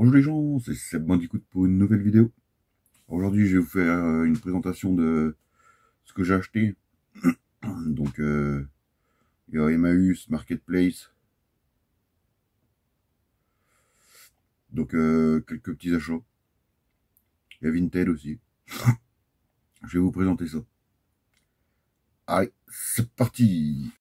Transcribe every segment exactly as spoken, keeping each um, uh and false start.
Bonjour les gens, c'est Seb Bandicoot pour une nouvelle vidéo. Aujourd'hui je vais vous faire euh, une présentation de ce que j'ai acheté. Donc euh, il y a Emmaüs, Marketplace. Donc euh, quelques petits achats. Il y a Vinted aussi. Je vais vous présenter ça. Allez, c'est parti!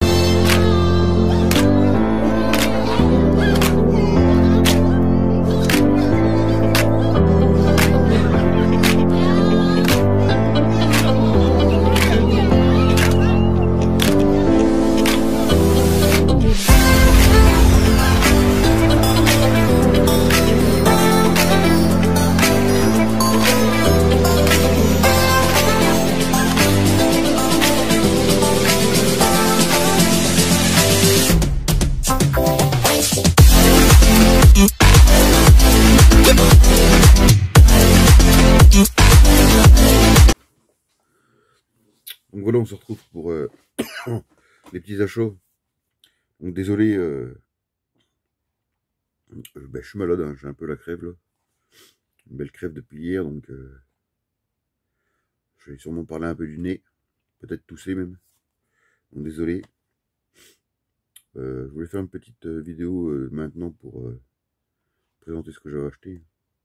Donc voilà, on se retrouve pour euh, les petits achats. Donc désolé, euh, ben, je suis malade, hein, j'ai un peu la crève là. Une belle crève depuis hier, donc euh, je vais sûrement parler un peu du nez, peut-être tousser même. Donc désolé. Euh, je voulais faire une petite euh, vidéo euh, maintenant pour euh, présenter ce que j'avais acheté.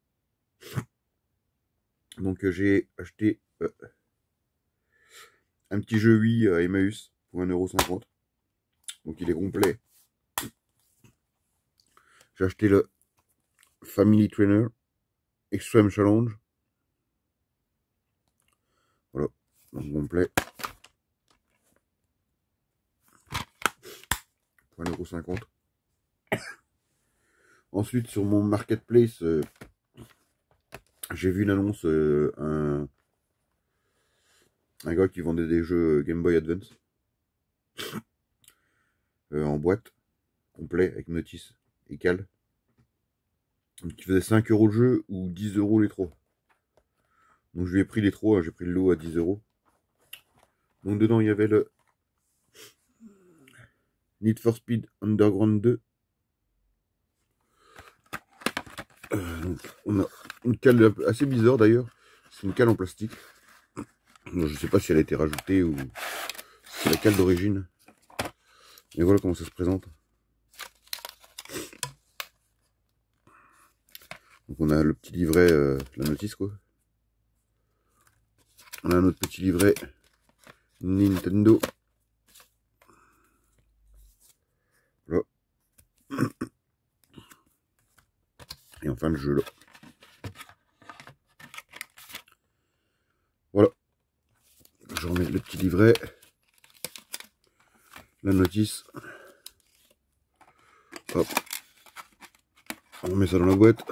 Donc euh, j'ai acheté euh, un petit jeu Wii à Emmaüs pour un euro cinquante. Donc il est complet. J'ai acheté le Family Trainer Extreme Challenge. Voilà, donc complet. Pour un euro cinquante. Ensuite sur mon Marketplace, euh, j'ai vu une annonce, euh, un, un gars qui vendait des jeux Game Boy Advance. Euh, en boîte, complet, avec notice et cale. Qui faisait cinq euros le jeu ou dix euros les trois. Donc je lui ai pris les trois, hein, j'ai pris le lot à dix euros. Donc dedans il y avait le Need for Speed Underground deux. Euh, donc on a une cale assez bizarre d'ailleurs. C'est une cale en plastique. Donc, je sais pas si elle a été rajoutée ou si c'est la cale d'origine. Et voilà comment ça se présente. Donc on a le petit livret, euh, la notice quoi. On a un autre petit livret Nintendo. Là. Et enfin le jeu là. Voilà. Je remets le petit livret. La notice. Hop. On remet ça dans la boîte.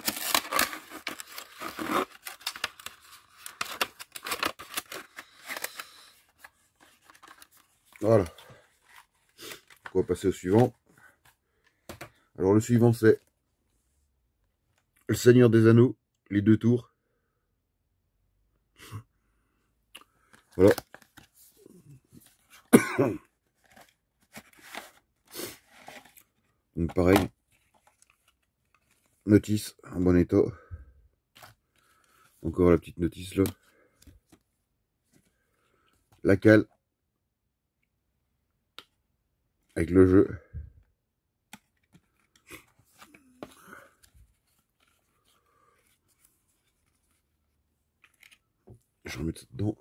Voilà. On va passer au suivant. Alors le suivant c'est Le Seigneur des Anneaux, les deux tours. Voilà. Donc pareil. Notice en bon état. Encore la petite notice là. La cale. Avec le jeu. Je vais remettre ça dedans.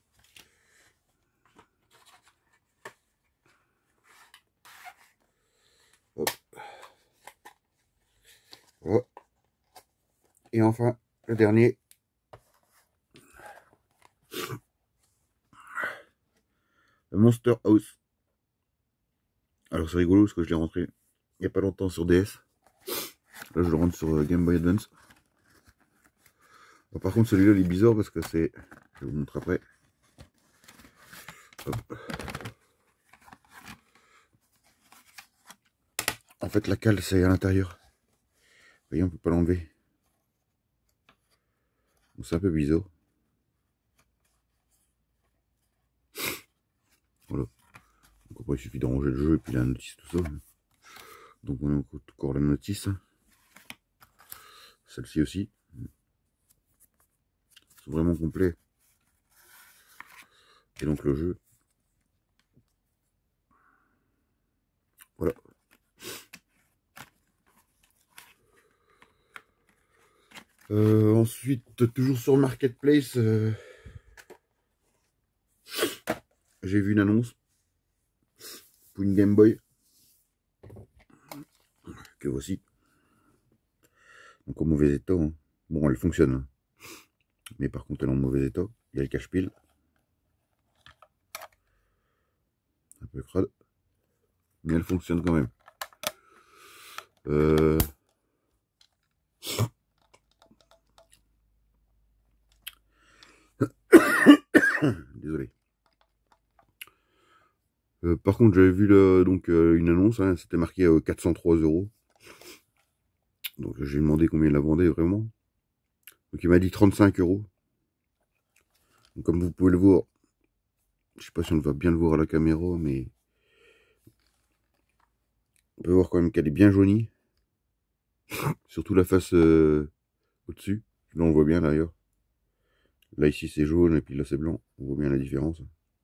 Hop. Voilà. Et enfin, le dernier. Le Monster House. Alors c'est rigolo parce que je l'ai rentré il n'y a pas longtemps sur D S. Là je le rentre sur Game Boy Advance. Bon, par contre celui-là il est bizarre parce que c'est... Je vais vous montrer après. Hop. En fait la cale c'est à l'intérieur. Vous voyez, on peut pas l'enlever. Donc c'est un peu bizarre. Voilà. Donc après il suffit d'arranger le jeu et puis la notice tout ça. Donc on a encore la notice. Celle-ci aussi. C'est vraiment complet. Et donc le jeu. Voilà. Euh, ensuite, toujours sur Marketplace, euh, j'ai vu une annonce pour une Game Boy. Que voici. Donc en mauvais état. Hein. Bon, elle fonctionne. Hein. Mais par contre, elle est en mauvais état. Il y a le cache-pile. Un peu crade. Mais elle fonctionne quand même. Euh... Désolé. Euh, par contre, j'avais vu le, donc euh, une annonce, hein, c'était marqué euh, quatre cent trois euros. Donc j'ai demandé combien il la vendait vraiment. Donc il m'a dit trente-cinq euros. Donc, comme vous pouvez le voir, je sais pas si on va bien le voir à la caméra, mais on peut voir quand même qu'elle est bien jaunie. Surtout la face euh, au-dessus. Là on voit bien d'ailleurs. Là ici c'est jaune et puis là c'est blanc. On voit bien la différence.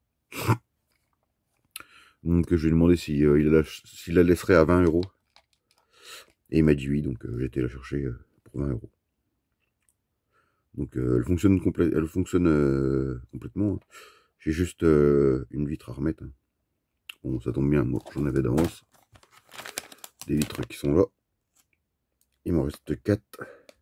Donc je lui ai demandé si, euh, il, la, s'il la laisserait à vingt euros. Et il m'a dit oui, donc euh, j'ai été la chercher euh, pour vingt euros. Donc euh, elle fonctionne, complè elle fonctionne euh, complètement. J'ai juste euh, une vitre à remettre. Bon, ça tombe bien, moi j'en avais d'avance. Des vitres qui sont là. Il m'en reste quatre.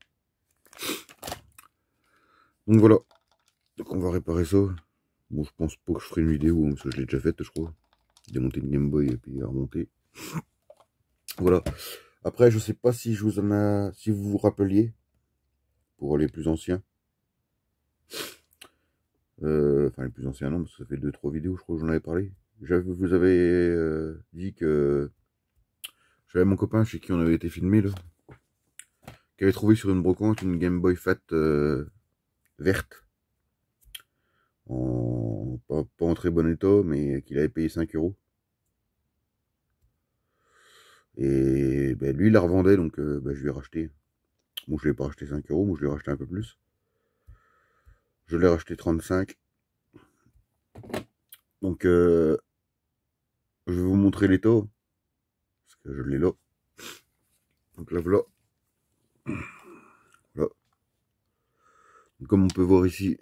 Donc voilà. Donc on va réparer ça. Bon, je pense pas que je ferai une vidéo, hein, parce que je l'ai déjà faite, je crois. Démonter une Game Boy et puis la remonter. Voilà. Après, je sais pas si je vous en a, si vous vous rappeliez, pour les plus anciens. Euh, enfin, les plus anciens, non, parce que ça fait deux trois vidéos, je crois que j'en avais parlé. Je vous avais euh, dit que j'avais mon copain chez qui on avait été filmé, là, qui avait trouvé sur une brocante une Game Boy Fat euh, verte. En, pas, pas en très bon état, mais qu'il avait payé cinq euros. Et ben, lui, il la revendait, donc euh, ben, je lui ai racheté. Bon, je ne l'ai pas racheté cinq euros, moi je l'ai racheté un peu plus. Je l'ai racheté trente-cinq. Donc, euh, je vais vous montrer l'état. Parce que je l'ai là. Donc là, voilà. Voilà. Comme on peut voir ici,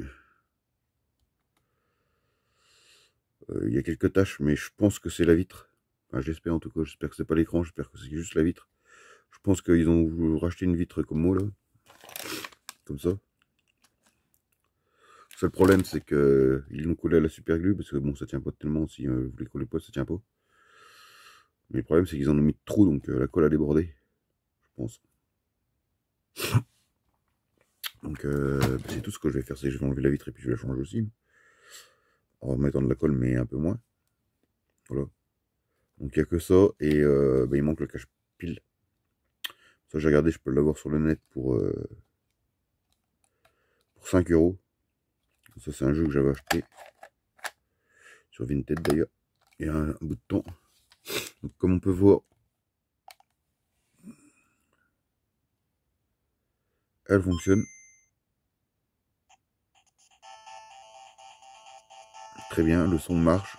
euh, il y a quelques taches, mais je pense que c'est la vitre. Enfin, j'espère en tout cas, j'espère que c'est pas l'écran, j'espère que c'est juste la vitre. Je pense qu'ils ont racheté une vitre comme moi, là. Comme ça. Le seul problème, c'est que ils l'ont collé à la super glue, parce que bon, ça tient pas tellement, si euh, vous les collez pas, ça tient pas. Mais le problème, c'est qu'ils en ont mis trop, donc euh, la colle a débordé, je pense. Donc euh, c'est tout ce que je vais faire, c'est que je vais enlever la vitre et puis je vais la changer aussi. En remettant de la colle, mais un peu moins. Voilà. Donc il n'y a que ça, et euh, bah, il manque le cache-pile. Ça j'ai regardé, je peux l'avoir sur le net pour, euh, pour cinq euros. Ça c'est un jeu que j'avais acheté. Sur Vinted d'ailleurs. Il y a un, un bout de temps. Donc comme on peut voir, elle fonctionne. Très bien, le son marche.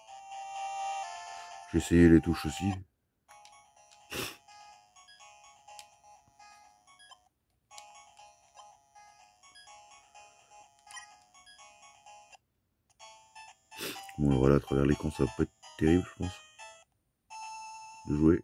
J'ai essayé les touches aussi. Bon voilà, à travers l'écran ça va pas être terrible je pense. De jouer.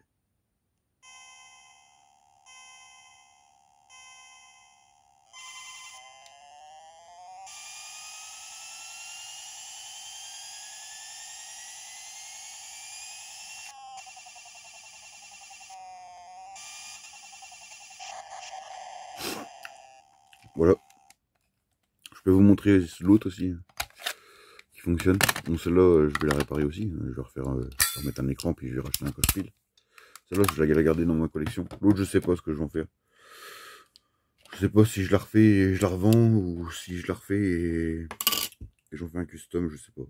Voilà. Je peux vous montrer l'autre aussi. Qui fonctionne. Bon celle-là je vais la réparer aussi. Je vais refaire euh, remettre un écran puis je vais racheter un coche-pile. Celle-là je vais la garder dans ma collection. L'autre je sais pas ce que je vais en faire. Je sais pas si je la refais et je la revends ou si je la refais et, et j'en fais un custom, je sais pas.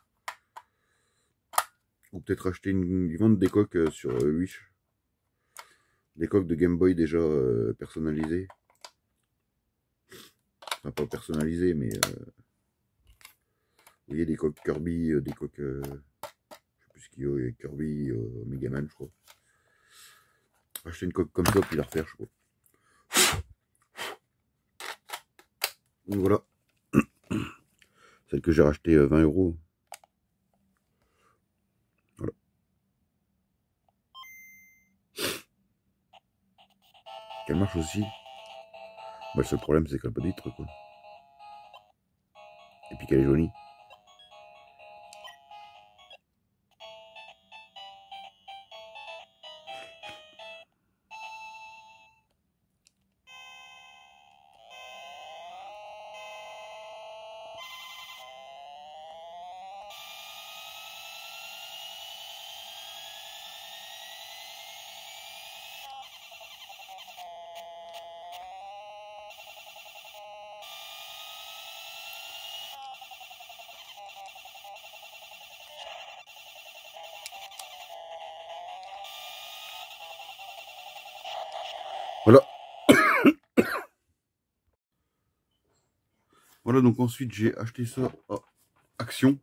Ou peut-être acheter une. Ils vendent des coques sur euh, Wish. Des coques de Game Boy déjà euh, personnalisées. Enfin, pas personnalisé, mais euh, vous voyez, des coques Kirby, euh, des coques, euh, je sais plus ce qu'il y a, Kirby, euh, Megaman, je crois. Acheter une coque comme ça, puis la refaire, je crois. Donc voilà. Celle que j'ai rachetée euh, vingt euros. Voilà. Elle marche aussi. Bah, le seul problème, c'est qu'elle n'a pas de vitre, quoi. Et puis qu'elle est jolie. Voilà. Voilà, donc ensuite j'ai acheté ça à Action.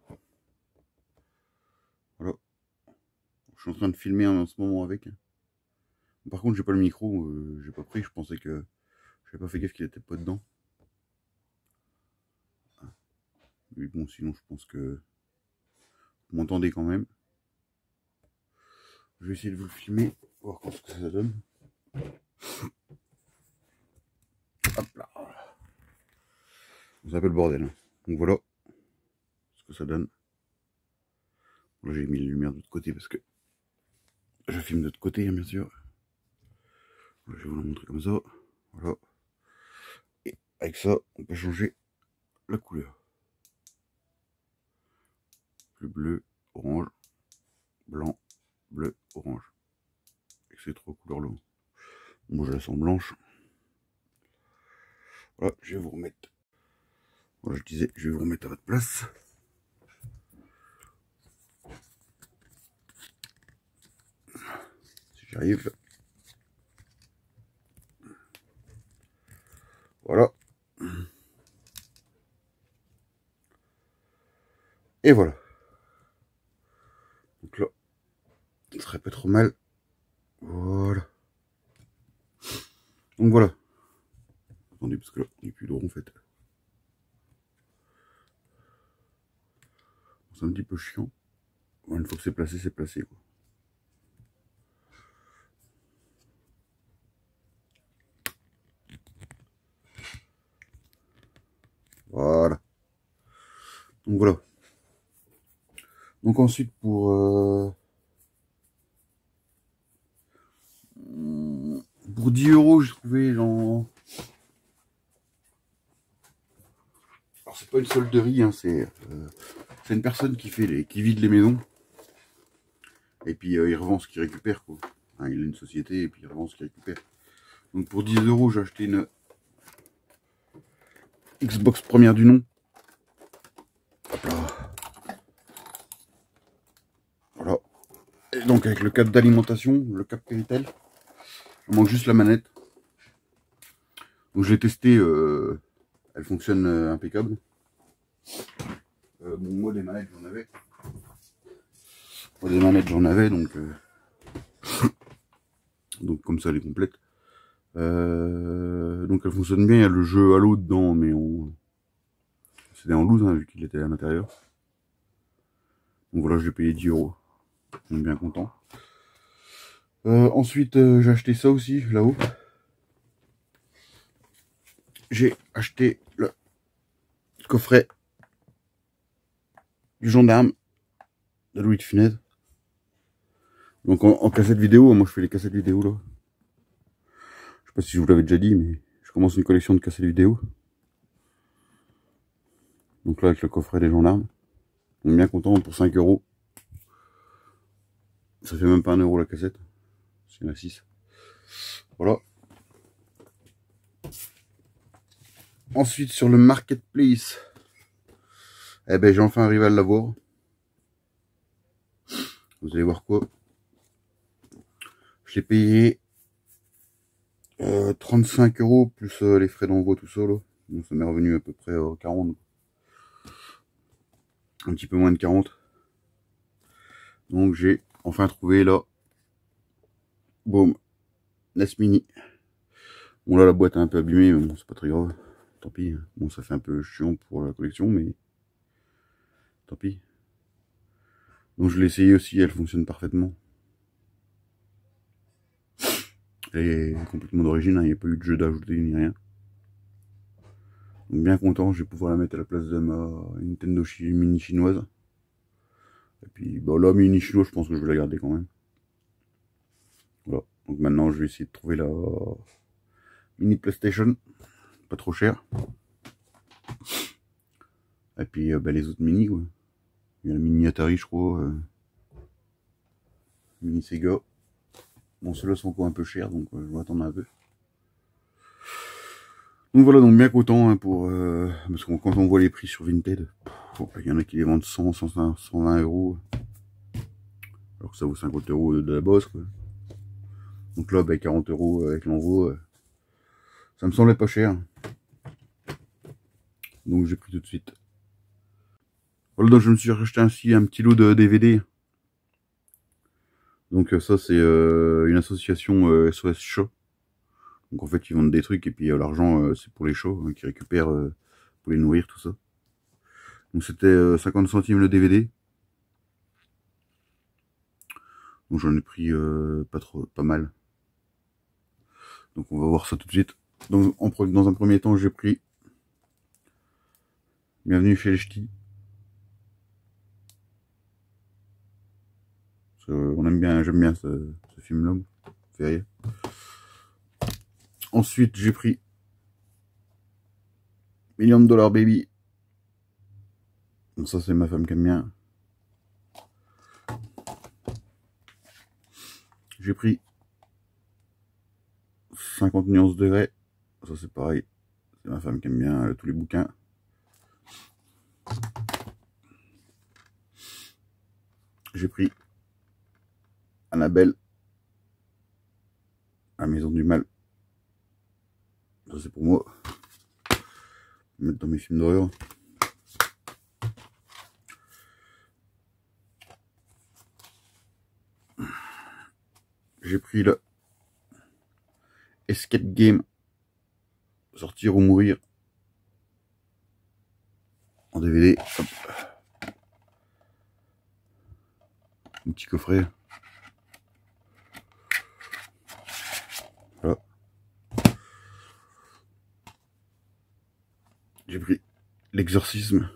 Voilà. Je suis en train de filmer en ce moment avec. Par contre, j'ai pas le micro, euh, j'ai pas pris, je pensais que j'avais pas fait gaffe qu'il était pas dedans. Mais bon, sinon je pense que vous m'entendez quand même. Je vais essayer de vous le filmer, voir ce que ça donne. Hop là. C'est un peu le bordel. Hein. Donc voilà ce que ça donne. Là j'ai mis la lumière de l'autre côté parce que je filme de l'autre côté, hein, bien sûr. Je vais vous la montrer comme ça. Voilà. Et avec ça, on peut changer la couleur. Le bleu, orange, blanc, bleu, orange. Avec ces trois couleurs-là. Moi je la sens blanche. Voilà, je vais vous remettre. Voilà, je disais, je vais vous remettre à votre place. Si j'arrive. Voilà. Et voilà. Donc là, ce serait pas trop mal. Voilà. Donc voilà. Attendez, parce que là, il n'y a plus de rond en fait. C'est un petit peu chiant. Bon, une fois que c'est placé, c'est placé quoi. Voilà. Donc voilà. Donc ensuite pour euh, pour dix euros, j'ai trouvé dans. Alors c'est pas une solderie, hein, c'est euh, c'est une personne qui fait les qui vide les maisons. Et puis euh, il revend ce qu'il récupère quoi. Hein, il a une société et puis il revend ce qu'il récupère. Donc pour dix euros, j'ai acheté une Xbox première du nom. Hop là. Voilà. Et donc avec le câble d'alimentation, le câble Péritel. Il manque juste la manette. Donc je l'ai testé, euh, elle fonctionne euh, impeccable. Euh, bon, moi des manettes j'en avais. Moi des manettes j'en avais donc euh, donc comme ça elle est complète. Euh, donc elle fonctionne bien, il y a le jeu Halo dedans, mais on c'était en loose hein, vu qu'il était à l'intérieur. Donc voilà, je l'ai payé dix euros. On est bien content. Euh, ensuite euh, j'ai acheté ça aussi là-haut. J'ai acheté le coffret du gendarme de Louis de Funès. Donc en, en cassette vidéo, moi je fais les cassettes vidéo là. Je sais pas si je vous l'avais déjà dit, mais je commence une collection de cassettes vidéo. Donc là avec le coffret des gendarmes. On est bien content pour cinq euros. Ça fait même pas un euro la cassette. C'est une à six. Voilà. Ensuite sur le marketplace. Eh ben j'ai enfin arrivé à l'avoir. Vous allez voir quoi. Je l'ai payé euh, trente-cinq euros plus euh, les frais d'envoi tout ça là. Donc ça m'est revenu à peu près à quarante. Un petit peu moins de quarante. Donc j'ai enfin trouvé là. Boum. N E S Mini. Bon là la boîte est un peu abîmée, mais bon c'est pas très grave. Tant pis. Bon ça fait un peu chiant pour la collection, mais tant pis. Donc je l'ai essayé aussi, elle fonctionne parfaitement. Elle est complètement d'origine, hein, il n'y a pas eu de jeu d'ajouter ni rien. Donc bien content, je vais pouvoir la mettre à la place de ma Nintendo Mini chinoise. Et puis bah là, Mini chinoise, je pense que je vais la garder quand même. Voilà, donc maintenant je vais essayer de trouver la Mini PlayStation, pas trop cher. Et puis euh, bah, les autres Mini, quoi. Il y a la Mini Atari, je crois. Euh... Mini Sega. Bon, ceux-là sont encore un peu chers, donc euh, je vais attendre un peu. Donc voilà, donc bien content hein, pour euh, parce que quand on voit les prix sur Vinted, il y en a qui les vendent cent, cent vingt euros, alors que ça vaut cinquante euros de la bosse, quoi. Donc là, bah, quarante euros avec l'envoi, euh, ça me semblait pas cher. Donc j'ai pris tout de suite. Voilà, donc je me suis racheté ainsi un petit lot de D V D. Donc ça, c'est euh, une association euh, S O S Chat. Donc en fait, ils vendent des trucs et puis euh, l'argent, euh, c'est pour les chats hein, qui récupèrent euh, pour les nourrir, tout ça. Donc c'était euh, cinquante centimes le D V D. Donc j'en ai pris euh, pas trop, pas mal. Donc on va voir ça tout de suite. Donc en, dans un premier temps, j'ai pris Bienvenue chez les Ch'tis. On aime bien, j'aime bien ce, ce film-là. Fait rire. Ensuite, j'ai pris Million Dollar Baby. Donc ça, c'est ma femme qui aime bien. J'ai pris cinquante nuances de grès. Ça, c'est pareil. C'est ma femme qui aime bien euh, tous les bouquins. J'ai pris Annabelle, La Maison du Mal. Ça, c'est pour moi. Mettre dans mes films d'horreur. J'ai pris le Escape Game, Sortir ou Mourir, en D V D. Hop. Un petit coffret. Voilà. J'ai pris L'exorcisme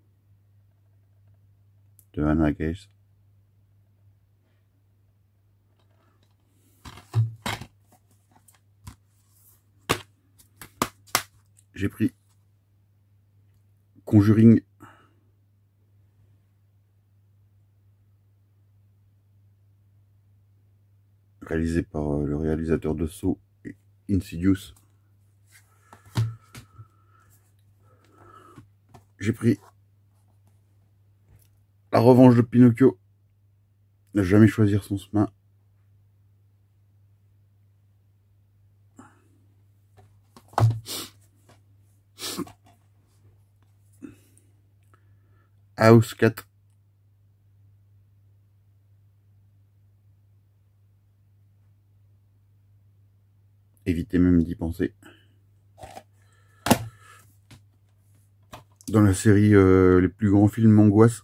de Anna Gaze. J'ai pris Conjuring. Réalisé par euh, le réalisateur de Saw et Insidious. J'ai pris La Revanche de Pinocchio. Ne jamais choisir son chemin. House quatre. Évitez même d'y penser. Dans la série euh, les plus grands films angoisse.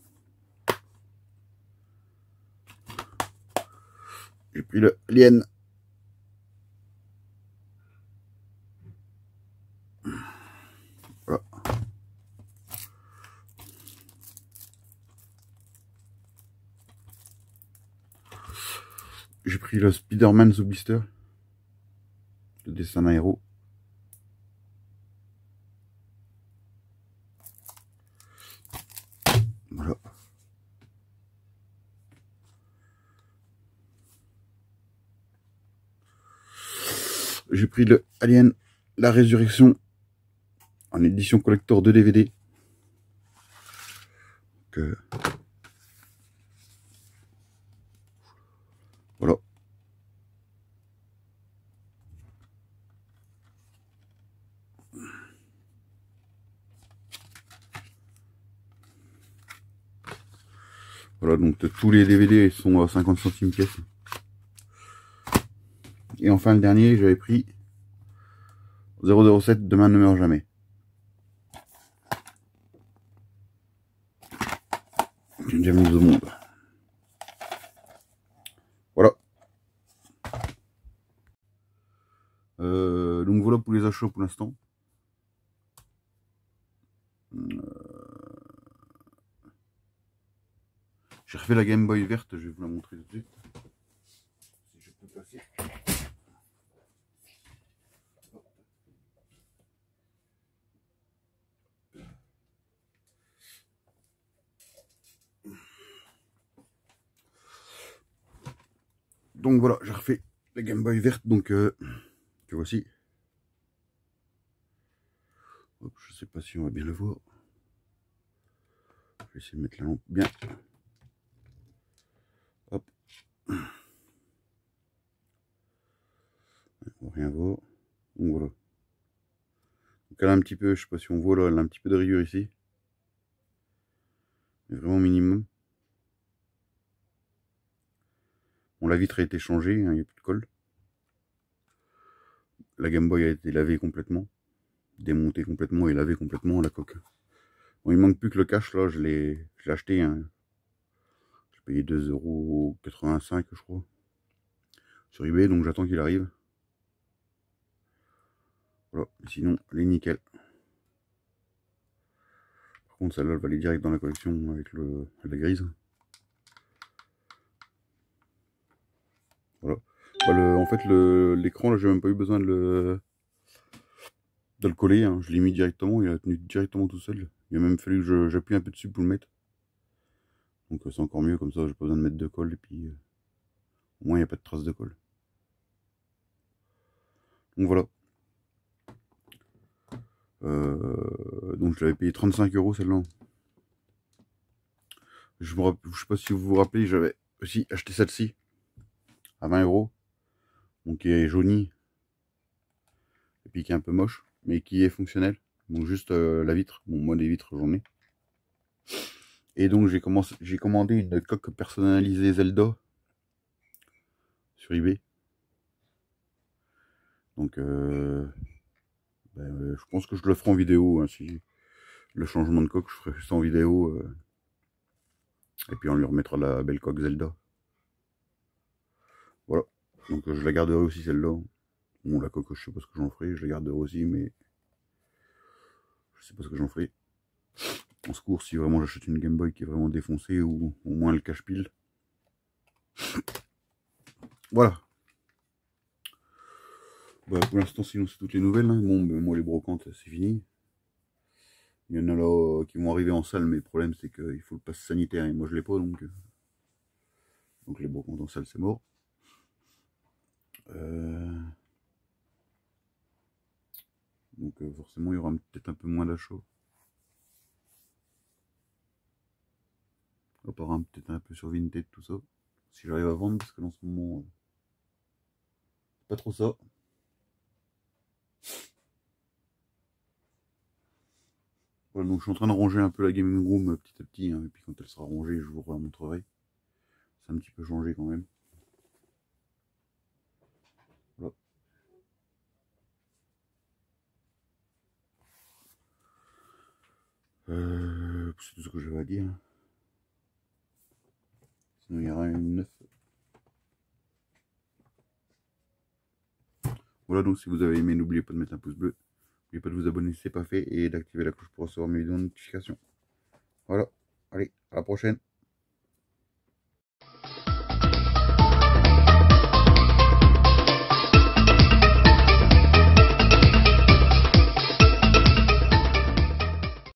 J'ai pris le Alien. Voilà. J'ai pris le Spider-Man The Blister. Le dessin d'un héros. Voilà. J'ai pris le Alien, La Résurrection, en édition collector de D V D. Donc, euh, voilà. Voilà, donc tous les D V D sont à cinquante centimes pièce. Et enfin le dernier, j'avais pris zéro zéro sept Demain ne meurt jamais. James Bond. Voilà. Euh, donc voilà pour les achats pour l'instant. Euh... J'ai refait la Game Boy verte, je vais vous la montrer tout de suite. Si je peux passer. Donc voilà, j'ai refait la Game Boy verte, donc euh, que voici. Hop, je sais pas si on va bien le voir. Je vais essayer de mettre la lampe bien. Hop. On va rien voir. Donc voilà. Donc elle a un petit peu, je sais pas si on voit là, elle a un petit peu de rayure ici. Mais vraiment minimum. Bon, la vitre a été changée, il hein, n'y a plus de colle. La Game Boy a été lavée complètement. Démontée complètement et lavée complètement, la coque. Bon, il manque plus que le cache là, je l'ai acheté. Hein. J'ai payé deux euros quatre-vingt-cinq je crois. Sur eBay, donc j'attends qu'il arrive. Voilà, sinon elle est nickel. Par contre celle-là elle va aller direct dans la collection avec le, la grise. Voilà. Bah, le, en fait l'écran là j'ai même pas eu besoin de le, de le coller. Hein. Je l'ai mis directement, il a tenu directement tout seul. Il a même fallu que j'appuie un peu dessus pour le mettre. Donc c'est encore mieux comme ça, j'ai pas besoin de mettre de colle et puis euh, au moins il n'y a pas de traces de colle. Donc voilà. Euh, donc je l'avais payé trente-cinq euros celle-là. Je ne sais pas si vous vous rappelez, j'avais aussi acheté celle-ci à vingt euros. Donc qui est jaunie. Et puis qui est un peu moche, mais qui est fonctionnelle. Donc juste euh, la vitre. Bon moi des vitres j'en ai. Et donc j'ai commencé, j'ai commandé une coque personnalisée Zelda sur eBay. Donc euh, ben, je pense que je le ferai en vidéo. Hein, si le changement de coque, je ferai ça en vidéo. Euh, et puis on lui remettra la belle coque Zelda. Voilà. Donc euh, je la garderai aussi celle-là. Bon la coque je sais pas ce que j'en ferai, je la garderai aussi, mais je sais pas ce que j'en ferai. En secours si vraiment j'achète une Game Boy qui est vraiment défoncée ou au moins le cache-pile. Voilà. Bah, pour l'instant sinon c'est toutes les nouvelles. Hein. Bon ben, moi les brocantes c'est fini. Il y en a là euh, qui vont arriver en salle, mais le problème c'est qu'il faut le pass sanitaire et moi je l'ai pas donc. Euh... Donc les brocantes en salle c'est mort. Euh... Donc euh, forcément il y aura peut-être un peu moins d'achats. Apparemment peut-être un peu sur Vinted tout ça. Si j'arrive à vendre parce que dans ce moment euh, pas trop ça. Voilà, donc je suis en train de ranger un peu la gaming room euh, petit à petit, hein, et puis quand elle sera rangée je vous remontrerai. C'est un petit peu changé quand même. Voilà. Euh, c'est tout ce que j'avais à dire. Sinon il y aura une neuf. Voilà, donc si vous avez aimé, n'oubliez pas de mettre un pouce bleu. N'oubliez pas de vous abonner si ce n'est pas fait et d'activer la cloche pour recevoir mes vidéos de notification. Voilà, allez, à la prochaine.